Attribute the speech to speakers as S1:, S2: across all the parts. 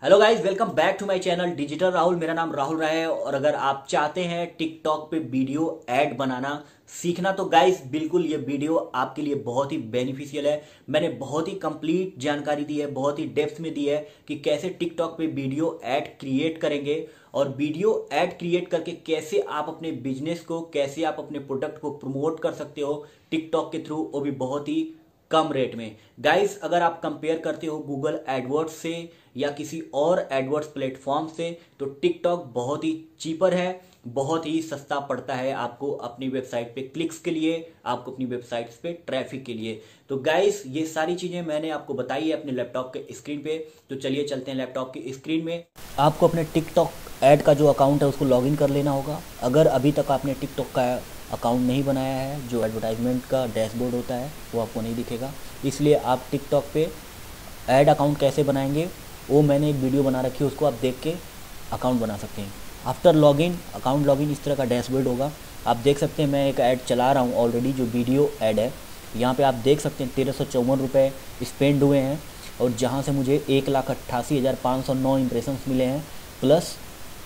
S1: Hello guys, welcome back to my channel digital Rahul. मेरा नाम राहुल राय है और अगर आप चाहते हैं टिकटॉक पे वीडियो ऐड बनाना सीखना तो गाइस बिल्कुल ये वीडियो आपके लिए बहुत ही बेनिफिशियल है। मैंने बहुत ही कंप्लीट जानकारी दी है, बहुत ही डेप्थ में दी है कि कैसे टिकटॉक पे वीडियो ऐड क्रिएट करेंगे और वीडियो ऐड क्रिएट करके कैसे आप अपने बिजनेस को, कैसे आप अपने प्रोडक्ट को प्रमोट कर सकते हो टिकटॉक के थ्रू, वो भी बहुत ही कम रेट में। गाइस अगर आप कंपेयर करते हो गूगल एडवर्ड्स से या किसी और एडवर्ड्स प्लेटफॉर्म से तो टिकटॉक बहुत ही चीपर है, बहुत ही सस्ता पड़ता है आपको अपनी वेबसाइट पे क्लिक्स के लिए, आपको अपनी वेबसाइट्स पे ट्रैफिक के लिए। तो गाइस ये सारी चीजें मैंने आपको बताई है अपने लैपटॉप के स्क्रीन पे। तो चलिए चलते हैं लैपटॉप की स्क्रीन में। आपको अपने टिकटॉक ऐड का जो अकाउंट है उसको लॉगिन कर लेना होगा। अगर अभी तक आपने टिकटॉक का अकाउंट नहीं बनाया है, जो एडवर्टाइजमेंट का डैशबोर्ड होता है वो आपको नहीं दिखेगा, इसलिए आप टिकटॉक पे ऐड अकाउंट कैसे बनाएंगे वो मैंने एक वीडियो बना रखी है, उसको आप देख के अकाउंट बना सकते हैं। आफ्टर लॉगिन, अकाउंट लॉगिन इस तरह का डैशबोर्ड होगा। आप देख सकते हैं मैं एक ऐड चला रहा हूँ ऑलरेडी, जो वीडियो ऐड है। यहाँ पे आप देख सकते हैं 1354 रुपये स्पेंड हुए हैं और जहाँ से मुझे 1,88,509 इंप्रेशंस मिले हैं, प्लस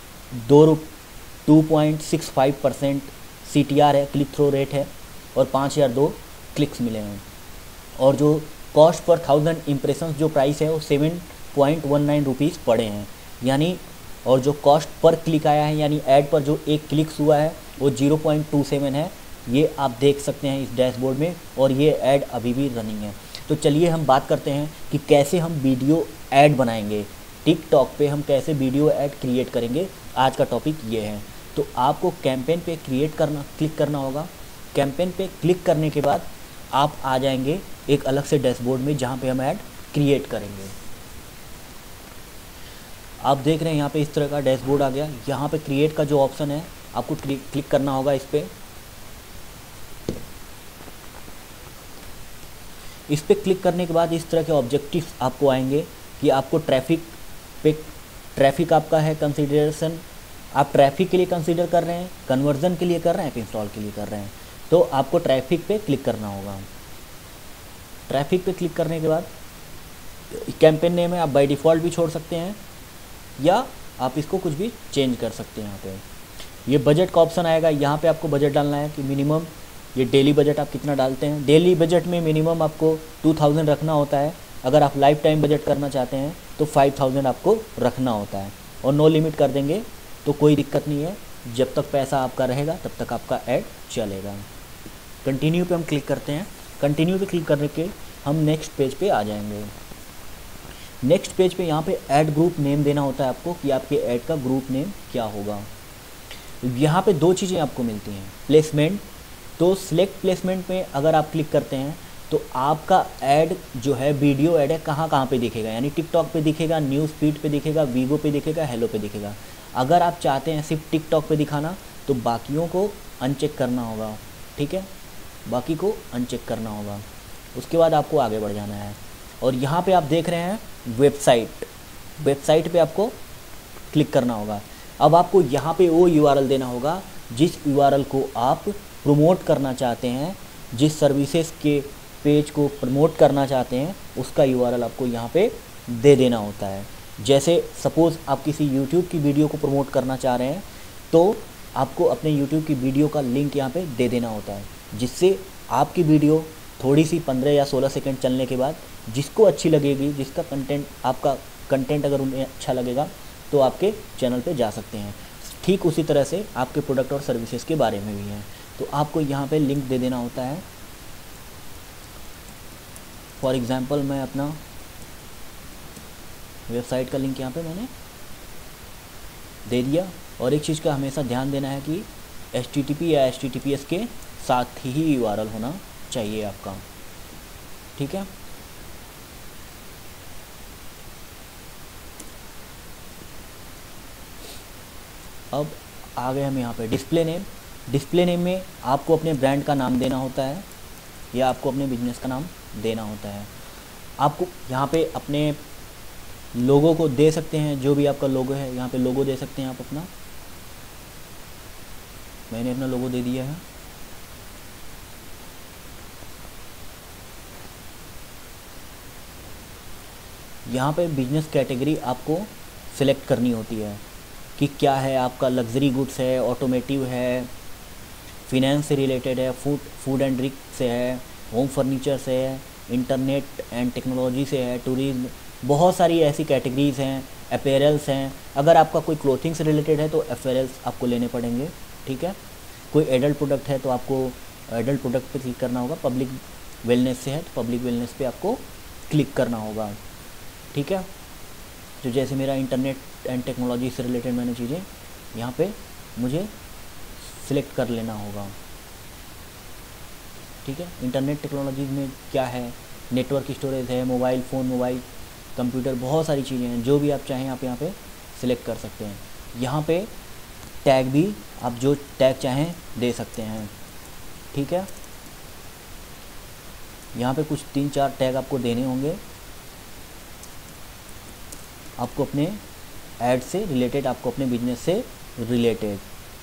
S1: 2.65% CTR है, क्लिक थ्रो रेट है, और 5,002 क्लिक्स मिले हैं। और जो कॉस्ट पर 1000 इंप्रेशंस जो प्राइस है वो 7.19 रुपीज़ पड़े हैं, यानी और जो कॉस्ट पर क्लिक आया है यानी ऐड पर जो एक क्लिक्स हुआ है वो 0.27 है। ये आप देख सकते हैं इस डैशबोर्ड में, और ये ऐड अभी भी रनिंग है। तो चलिए हम बात करते हैं कि कैसे हम वीडियो ऐड बनाएंगे टिकटॉक पे, हम कैसे वीडियो ऐड क्रिएट करेंगे। आज का टॉपिक ये है। तो आपको कैंपेन पे क्लिक करना होगा। कैंपेन पे क्लिक करने के बाद आप आ जाएंगे एक अलग से डैशबोर्ड में जहाँ पे हम ऐड क्रिएट करेंगे। आप देख रहे हैं यहाँ पे इस तरह का डैशबोर्ड आ गया। यहाँ पे क्रिएट का जो ऑप्शन है आपको क्लिक करना होगा इस पर। इस पर क्लिक करने के बाद इस तरह के ऑब्जेक्टिव्स आपको आएंगे कि आपको ट्रैफिक आपका है कंसिडरेशन, आप ट्रैफिक के लिए कंसीडर कर रहे हैं, कन्वर्जन के लिए कर रहे हैं, इंस्टॉल के लिए कर रहे हैं। तो आपको ट्रैफिक पे क्लिक करना होगा। ट्रैफिक पे क्लिक करने के बाद कैंपेन नेम है, आप बाय डिफ़ॉल्ट भी छोड़ सकते हैं या आप इसको कुछ भी चेंज कर सकते हैं। यहाँ पे ये बजट का ऑप्शन आएगा, यहाँ पे आपको बजट डालना है कि मिनिमम ये डेली बजट आप कितना डालते हैं। डेली बजट में मिनिमम आपको 2000 रखना होता है। अगर आप लाइफ टाइम बजट करना चाहते हैं तो 5000 आपको रखना होता है, और नो लिमिट कर देंगे तो कोई दिक्कत नहीं है। जब तक पैसा आपका रहेगा तब तक आपका ऐड चलेगा। कंटिन्यू पे हम क्लिक करते हैं। कंटिन्यू पे क्लिक करने के हम नेक्स्ट पेज पे आ जाएंगे। नेक्स्ट पेज पे यहाँ पे ऐड ग्रुप नेम देना होता है आपको कि आपके ऐड का ग्रुप नेम क्या होगा। यहाँ पे दो चीज़ें आपको मिलती हैं। प्लेसमेंट, तो सिलेक्ट प्लेसमेंट में अगर आप क्लिक करते हैं तो आपका ऐड जो है, वीडियो ऐड है, कहाँ कहाँ पे दिखेगा, यानी टिकटॉक पे दिखेगा, न्यूज़ फीड पे दिखेगा, वीगो पे दिखेगा, हेलो पे दिखेगा। अगर आप चाहते हैं सिर्फ टिकटॉक पे दिखाना तो बाकियों को अनचेक करना होगा, ठीक है, बाकी को अनचेक करना होगा। उसके बाद आपको आगे बढ़ जाना है। और यहाँ पे आप देख रहे हैं वेबसाइट पे आपको क्लिक करना होगा। अब आपको यहाँ पे वो URL देना होगा जिस URL को आप प्रमोट करना चाहते हैं, जिस सर्विसेज के पेज को प्रमोट करना चाहते हैं उसका URL आपको यहाँ पे दे देना होता है। जैसे सपोज़ आप किसी YouTube की वीडियो को प्रमोट करना चाह रहे हैं तो आपको अपने YouTube की वीडियो का लिंक यहाँ पे दे देना होता है, जिससे आपकी वीडियो थोड़ी सी 15 या 16 सेकंड चलने के बाद जिसको अच्छी लगेगी, जिसका आपका कंटेंट अगर उन्हें अच्छा लगेगा तो आपके चैनल पे जा सकते हैं। ठीक उसी तरह से आपके प्रोडक्ट और सर्विसेज के बारे में भी है। तो आपको यहाँ पे लिंक दे देना होता है। फॉर एग्ज़ाम्पल मैं अपना वेबसाइट का लिंक यहाँ पे मैंने दे दिया। और एक चीज़ का हमेशा ध्यान देना है कि HTTP या HTTPS के साथ ही URL होना चाहिए आपका, ठीक है। अब आ गए हम यहाँ पे डिस्प्ले नेम। डिस्प्ले नेम में आपको अपने ब्रांड का नाम देना होता है या आपको अपने बिजनेस का नाम देना होता है। आपको यहाँ पे अपने लोगो को दे सकते हैं, जो भी आपका लोगो है यहाँ पे लोगो दे सकते हैं आप अपना। मैंने अपना लोगो दे दिया है। यहाँ पे बिजनेस कैटेगरी आपको सिलेक्ट करनी होती है कि क्या है आपका, लग्जरी गुड्स है, ऑटोमेटिव है, फिनेंस से रिलेटेड है, फूड एंड ड्रिंक से है, होम फर्नीचर से है, इंटरनेट एंड टेक्नोलॉजी से है, टूरिज्म, बहुत सारी ऐसी कैटेगरीज़ हैं, अपैरल्स हैं। अगर आपका कोई क्लोथिंग से रिलेटेड है तो अपैरल्स आपको लेने पड़ेंगे, ठीक है। कोई एडल्ट प्रोडक्ट है तो आपको एडल्ट प्रोडक्ट पे क्लिक करना होगा। पब्लिक वेलनेस से है तो पब्लिक वेलनेस पे आपको क्लिक करना होगा, ठीक है। तो जैसे मेरा इंटरनेट एंड टेक्नोलॉजी से रिलेटेड मैंने चीज़ें यहाँ पे मुझे सिलेक्ट कर लेना होगा, ठीक है। इंटरनेट टेक्नोलॉजी में क्या है, नेटवर्क स्टोरेज है, मोबाइल फ़ोन, मोबाइल कंप्यूटर, बहुत सारी चीज़ें हैं। जो भी आप चाहें आप यहाँ पे सिलेक्ट कर सकते हैं। यहाँ पे टैग भी आप जो टैग चाहें दे सकते हैं, ठीक है। यहाँ पे कुछ 3-4 टैग आपको देने होंगे, आपको अपने ऐड से रिलेटेड, आपको अपने बिजनेस से रिलेटेड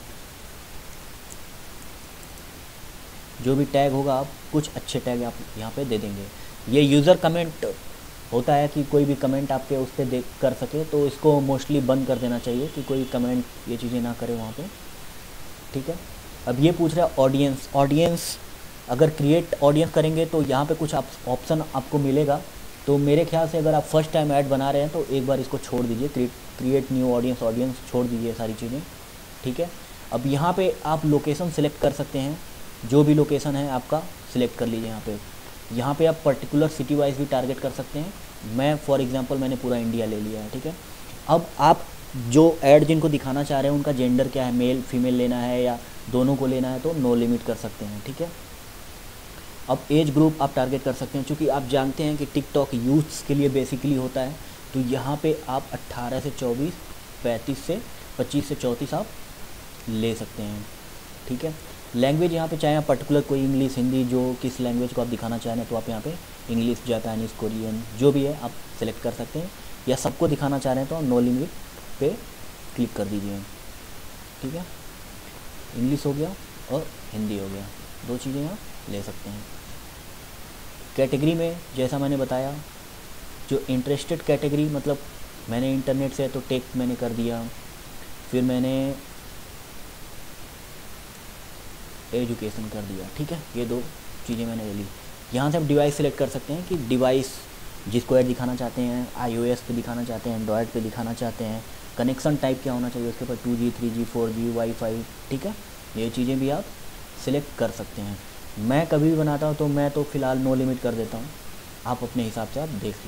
S1: जो भी टैग होगा, आप कुछ अच्छे टैग आप यहाँ पे दे देंगे। ये यूज़र कमेंट होता है कि कोई भी कमेंट आपके उस पर देख कर सके, तो इसको मोस्टली बंद कर देना चाहिए कि कोई कमेंट ये चीज़ें ना करे वहाँ पे, ठीक है। अब ये पूछ रहा है ऑडियंस। ऑडियंस अगर क्रिएट ऑडियंस करेंगे तो यहाँ पे कुछ ऑप्शन आपको मिलेगा। तो मेरे ख्याल से अगर आप फर्स्ट टाइम ऐड बना रहे हैं तो एक बार इसको छोड़ दीजिए, क्रिएट न्यू ऑडियंस छोड़ दीजिए सारी चीज़ें, ठीक है। अब यहाँ पे आप लोकेशन सिलेक्ट कर सकते हैं, जो भी लोकेशन है आपका सिलेक्ट कर लीजिए। यहाँ पे आप पर्टिकुलर सिटी वाइज भी टारगेट कर सकते हैं। मैं फॉर एग्जांपल मैंने पूरा इंडिया ले लिया है, ठीक है। अब आप जो ऐड जिनको दिखाना चाह रहे हैं उनका जेंडर क्या है, मेल फीमेल लेना है या दोनों को लेना है, तो नो लिमिट कर सकते हैं, ठीक है। अब एज ग्रुप आप टारगेट कर सकते हैं, क्योंकि आप जानते हैं कि टिकटॉक यूथ्स के लिए बेसिकली होता है। तो यहाँ पे आप 18 से 24, 35 से 25 से 34 आप ले सकते हैं, ठीक है। लैंग्वेज यहाँ पे चाहे आप पर्टिकुलर कोई इंग्लिश, हिंदी, जो किस लैंग्वेज को आप दिखाना चाह रहे हैं तो आप यहाँ पे इंग्लिश, जापानीज़, कोरियन जो भी है आप सेलेक्ट कर सकते हैं। या सबको दिखाना चाह रहे हैं तो नो लिमिट पे क्लिक कर दीजिए, ठीक है। इंग्लिश हो गया और हिंदी हो गया, 2 चीज़ें आप ले सकते हैं। कैटेगरी में जैसा मैंने बताया, जो इंटरेस्टेड कैटेगरी, मतलब मैंने इंटरनेट से तो टेक मैंने कर दिया, फिर मैंने एजुकेशन कर दिया, ठीक है। ये 2 चीज़ें मैंने ले ली। यहाँ से हम डिवाइस सेलेक्ट कर सकते हैं कि डिवाइस जिसको ऐड दिखाना चाहते हैं, iOS पे दिखाना चाहते हैं, एंड्रॉयड पे दिखाना चाहते हैं, कनेक्शन टाइप क्या होना चाहिए उसके ऊपर, 2G 3G 4G वाईफाई, ठीक है। ये चीज़ें भी आप सिलेक्ट कर सकते हैं। मैं कभी भी बनाता हूँ तो मैं तो फ़िलहाल नो लिमिट कर देता हूँ, आप अपने हिसाब से आप देख लो।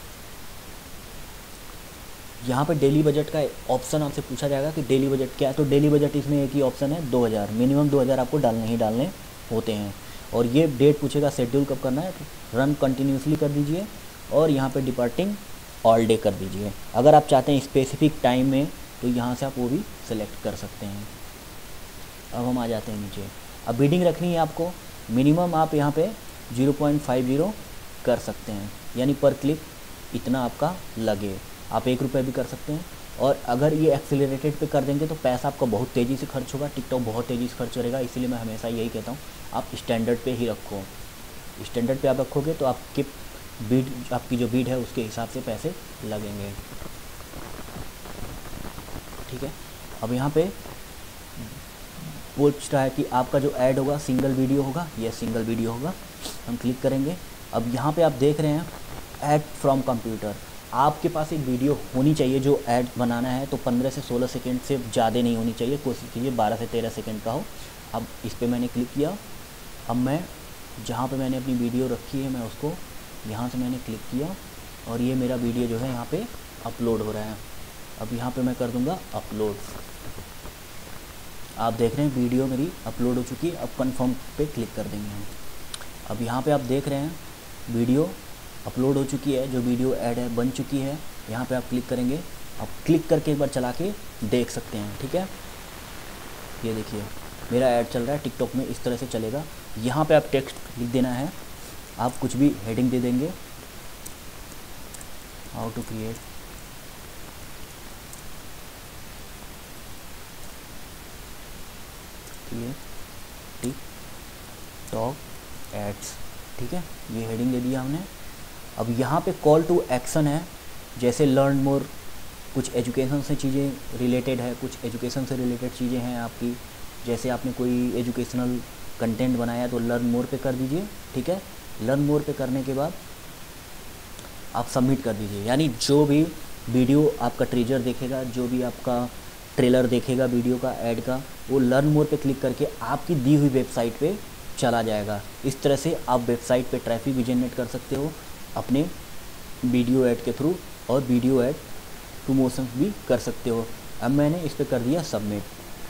S1: यहाँ पे डेली बजट का ऑप्शन आपसे पूछा जाएगा कि डेली बजट क्या है, तो डेली बजट इसमें एक ही ऑप्शन है, 2000, मिनिमम 2000 आपको डालने होते हैं। और ये डेट पूछेगा शेड्यूल कब करना है, रन कंटिन्यूसली कर दीजिए और यहाँ पे डिपार्टिंग ऑल डे कर दीजिए। अगर आप चाहते हैं स्पेसिफिक टाइम में तो यहाँ से आप वो भी सिलेक्ट कर सकते हैं। अब हम आ जाते हैं नीचे। अब बिडिंग रखनी है आपको, मिनिमम आप यहाँ पे 0.50 कर सकते हैं, यानी पर क्लिक इतना आपका लगे। आप 1 रुपये भी कर सकते हैं। और अगर ये एक्सेलरेटेड पे कर देंगे तो पैसा आपका बहुत तेज़ी से खर्च होगा, टिकटॉक बहुत तेज़ी से खर्च करेगा। इसीलिए मैं हमेशा यही कहता हूँ आप स्टैंडर्ड पे ही रखो। स्टैंडर्ड पे आप रखोगे तो आपकी जो बीड है उसके हिसाब से पैसे लगेंगे, ठीक है। अब यहाँ पे पूछ रहा है कि आपका जो ऐड होगा सिंगल वीडियो होगा, यह सिंगल वीडियो होगा, हम क्लिक करेंगे। अब यहाँ पे आप देख रहे हैं ऐड फ्रॉम कंप्यूटर, आपके पास एक वीडियो होनी चाहिए जो ऐड बनाना है, तो 15 से 16 सेकंड से ज़्यादा नहीं होनी चाहिए, कोशिश कीजिए 12 से 13 सेकंड का हो। अब इस पर मैंने क्लिक किया। अब मैं जहाँ पे मैंने अपनी वीडियो रखी है मैं उसको यहाँ से मैंने क्लिक किया और ये मेरा वीडियो जो है यहाँ पे अपलोड हो रहा है। अब यहाँ पे मैं कर दूँगा अपलोड। आप देख रहे हैं वीडियो मेरी अपलोड हो चुकी है। अब कन्फर्म पे क्लिक कर देंगे हम। अब यहाँ पे आप देख रहे हैं वीडियो अपलोड हो चुकी है, जो वीडियो ऐड है बन चुकी है। यहाँ पे आप क्लिक करेंगे, आप क्लिक करके एक बार चला के देख सकते हैं, ठीक है। ये देखिए मेरा ऐड चल रहा है टिकटॉक में, इस तरह से चलेगा। यहाँ पे आप टेक्स्ट लिख देना है, आप कुछ भी हेडिंग दे देंगे, how to create TikTok ads, ठीक है। ये हेडिंग दे दिया हमने। अब यहाँ पे कॉल टू एक्शन है, जैसे लर्न मोर, कुछ एजुकेशन से चीज़ें रिलेटेड है, कुछ एजुकेशन से रिलेटेड चीज़ें हैं आपकी। जैसे आपने कोई एजुकेशनल कंटेंट बनाया तो लर्न मोर पे कर दीजिए, ठीक है। लर्न मोर पे करने के बाद आप सबमिट कर दीजिए। यानी जो भी वीडियो आपका टीजर देखेगा, जो भी आपका ट्रेलर देखेगा वीडियो का, ऐड का, वो लर्न मोर पे क्लिक करके आपकी दी हुई वेबसाइट पे चला जाएगा। इस तरह से आप वेबसाइट पे ट्रैफिक भी जनरेट कर सकते हो अपने वीडियो ऐड के थ्रू, और वीडियो ऐड प्रमोशन भी कर सकते हो। अब मैंने इस पर कर दिया सबमिट।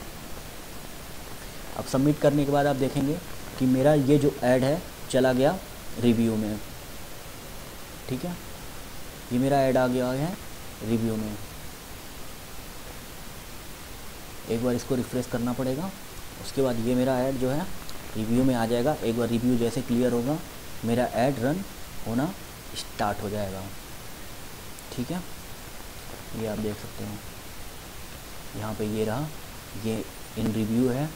S1: अब सबमिट करने के बाद आप देखेंगे कि मेरा ये जो ऐड है चला गया रिव्यू में, ठीक है। ये मेरा ऐड आ गया है रिव्यू में। एक बार इसको रिफ़्रेश करना पड़ेगा, उसके बाद ये मेरा ऐड जो है रिव्यू में आ जाएगा। एक बार रिव्यू जैसे क्लियर होगा मेरा ऐड रन होना स्टार्ट हो जाएगा, ठीक है। ये आप देख सकते हो यहाँ पे, ये रहा, ये इन रिव्यू है,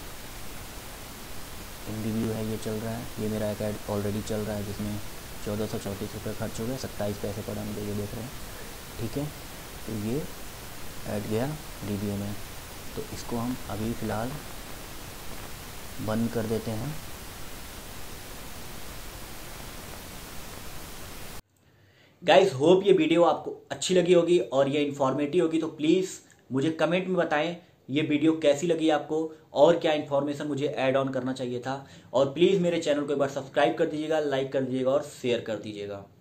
S1: इन रिव्यू है, ये चल रहा है। ये मेरा एक ऐड ऑलरेडी चल रहा है जिसमें 1434 रुपये खर्च हो गए, 27 पैसे पड़ा मुझे, ये देख रहे हैं, ठीक है। तो ये ऐड गया रिव्यू में, तो इसको हम अभी फ़िलहाल बंद कर देते हैं। गाइस होप ये वीडियो आपको अच्छी लगी होगी और ये इन्फॉर्मेटिव होगी, तो प्लीज़ मुझे कमेंट में बताएं ये वीडियो कैसी लगी आपको, और क्या इन्फॉर्मेशन मुझे ऐड ऑन करना चाहिए था। और प्लीज़ मेरे चैनल को एक बार सब्सक्राइब कर दीजिएगा, लाइक कर दीजिएगा और शेयर कर दीजिएगा।